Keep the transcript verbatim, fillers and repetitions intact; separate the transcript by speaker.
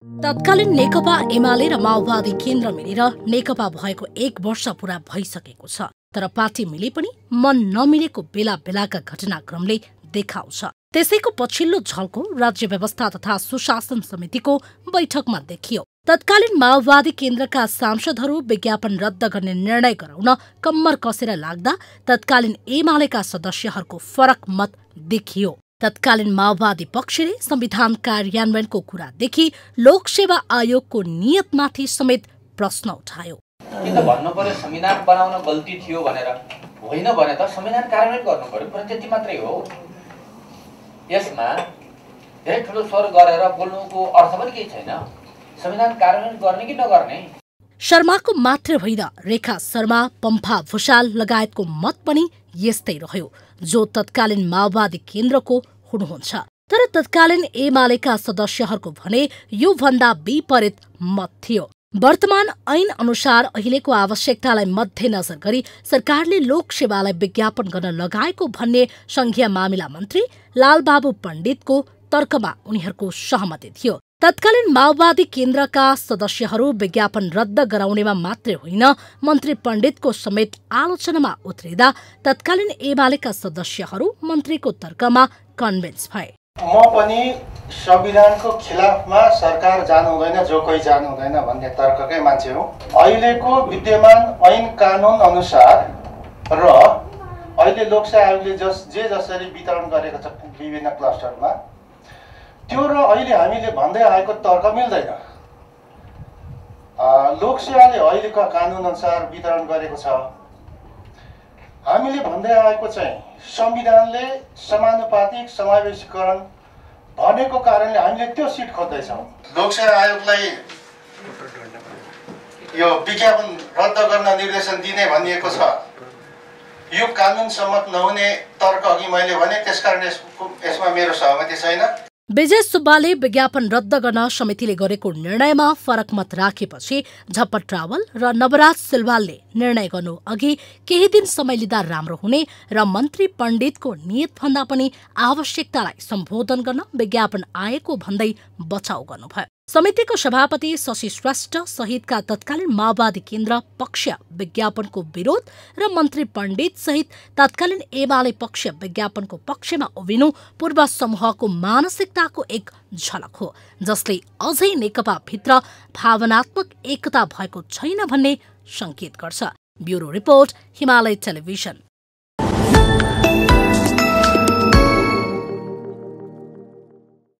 Speaker 1: तत्कालीन नेकपा एमाले र माओवादी केन्द्र मिलेर नेकपा भएको एक वर्ष पूरा भइसकेको छ। तर पार्टी मिले पनि मन नमिलेको बेला बेलाका घटनाक्रमले देखाउँछ। त्यसैको पछिल्लो झल्को राज्य व्यवस्था तथा सुशासन समितिको बैठकमा देखियो। तत्कालीन माओवादी केन्द्रका सांसदहरू विज्ञापन रद्द गर्ने निर्णय गराउन कम्मर कसेर लाग्दा तत्कालीन एमालेका सदस्यहरूको फरक मत देखियो। तत्कालीन माओवादी पक्षले संविधान कार्यान्वयनको कुरादेखि लोकसेवा आयोगको नियतमाथि समेत प्रश्न उठायो।
Speaker 2: किन भन्नु पर्यो संविधान बनाउन गल्ती थियो भनेर? होइन भने त संविधान कार्यान्वयन गर्नु पर्यो, तर त्यति मात्रै हो। यसमा धेरै ठुलो स्वर गरेर बोल्नुको अर्थ पनि केही छैन। संविधान कार्यान्वयन गर्ने कि नगर्ने?
Speaker 1: शर्माको मात्र होइन, रेखा शर्मा, पम्फा भुषाल लगायतको मत पनि यस्तै रह्यो, जो तत्कालीन माओवादी केन्द्रको हुनुहुन्छ। तर तत्कालीन एमालेका सदस्यहरूको भने यो भन्दा विपरीत मत थियो। वर्तमान ऐन अनुसार अहिलेको आवश्यकतालाई मध्यनजर गरी सरकारले लोकसेवालाई विज्ञापन गर्न लगाएको भन्ने संघीय मामिला मन्त्री लालबाबु पण्डितको तर्कमा उनीहरूको सहमति थियो। तत्कालीन माओवादी केन्द्रका सदस्यहरू विज्ञापन रद्द गराउनेमा मात्रै होइन, मन्त्री पण्डितको समेत आलोचनामा उत्रिँदा तत्कालीन एमालेका सदस्यहरू मन्त्रीको तर्कमा कन्भिन्स भए।
Speaker 3: म पनि संविधानको खिलाफमा सरकार जानु हुँदैन, जो कोही जानु हुँदैन भन्ने तर्ककै मान्छे हो। अहिलेको विद्यमान ऐन कानुन अनुसार र अहिले लोकसेवा आयोगले जस जे जसरी वितरण गरेको छ विभिन्न क्लस्टरमा, त्यो र अहिले हामीले भन्दै आएको तर्क मिल्दैन। लोकसेवाले अहिलेको कानुन अनुसार वितरण गरेको छ। हामीले भन्दै आएको चाहिँ संविधानले समानुपातिक समावेशीकरण भनेको कारणले हामीले त्यो सिट खोज्दैछौँ। लोकसेवा आयोगलाई यो विज्ञापन रद्द गर्न निर्देशन दिने भनिएको छ। यो कानुन सम्मत नहुने तर्क अघि मैले भने, त्यसकारण यसमा मेरो सहमति छैन।
Speaker 1: विजय सुब्बाले विज्ञापन रद्द गर्न समितिले गरेको निर्णयमा फरक मत राखेपछि झपट रावल र नवराज सिलवालले निर्णय गर्नु अघि केही दिन समय लिँदा राम्रो हुने र मन्त्री पण्डितको नियतभन्दा पनि आवश्यकतालाई सम्बोधन गर्न विज्ञापन आएको भन्दै बचाउ गर्नुभयो। समितिको सभापति शशि श्रेष्ठ सहितका तत्कालीन माओवादी केन्द्र पक्ष विज्ञापनको विरोध र मन्त्री पण्डित सहित तत्कालीन एमाले पक्ष विज्ञापनको पक्षमा उभिनु पूर्व समूहको मानसिकताको एक झलक हो, जसले अझै नेकपा भित्र भावनात्मक एकता भएको छैन भन्ने संकेत गर्छ। Bureau report, Himalaya television.